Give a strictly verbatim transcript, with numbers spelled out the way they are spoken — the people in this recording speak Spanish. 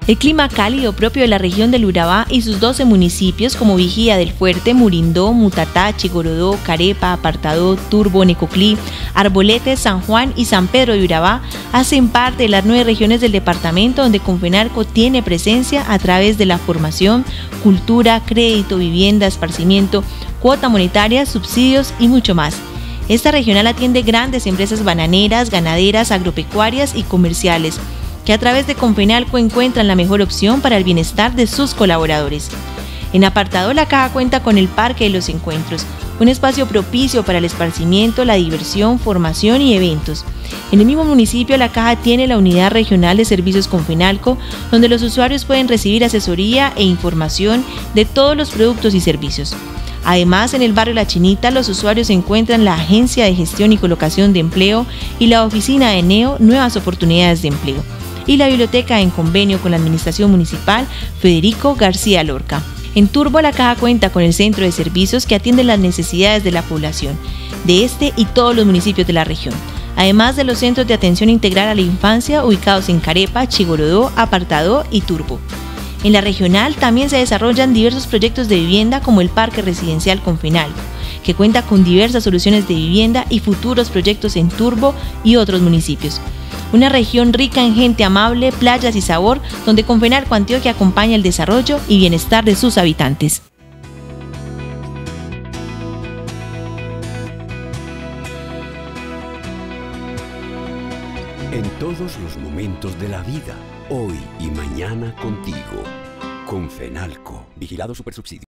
El clima cálido propio de la región del Urabá y sus doce municipios como Vigía del Fuerte, Murindó, Mutatá, Chigorodó, Carepa, Apartadó, Turbo, Necoclí, Arbolete, San Juan y San Pedro de Urabá hacen parte de las nueve regiones del departamento donde Confenalco tiene presencia a través de la formación, cultura, crédito, vivienda, esparcimiento, cuota monetaria, subsidios y mucho más. Esta regional atiende grandes empresas bananeras, ganaderas, agropecuarias y comerciales, que a través de Confenalco encuentran la mejor opción para el bienestar de sus colaboradores. En Apartadó, la caja cuenta con el Parque de los Encuentros, un espacio propicio para el esparcimiento, la diversión, formación y eventos. En el mismo municipio, la caja tiene la Unidad Regional de Servicios Confenalco, donde los usuarios pueden recibir asesoría e información de todos los productos y servicios. Además, en el barrio La Chinita, los usuarios encuentran la Agencia de Gestión y Colocación de Empleo y la Oficina de NEO, Nuevas Oportunidades de Empleo, y la biblioteca en convenio con la Administración Municipal Federico García Lorca. En Turbo, la caja cuenta con el centro de servicios que atiende las necesidades de la población de este y todos los municipios de la región, además de los centros de atención integral a la infancia ubicados en Carepa, Chigorodó, Apartadó y Turbo. En la regional también se desarrollan diversos proyectos de vivienda como el Parque Residencial Confenalco, que cuenta con diversas soluciones de vivienda y futuros proyectos en Turbo y otros municipios. Una región rica en gente amable, playas y sabor, donde Confenalco Antioquia acompaña el desarrollo y bienestar de sus habitantes. En todos los momentos de la vida, hoy y mañana contigo. Confenalco, vigilado Supersubsidio.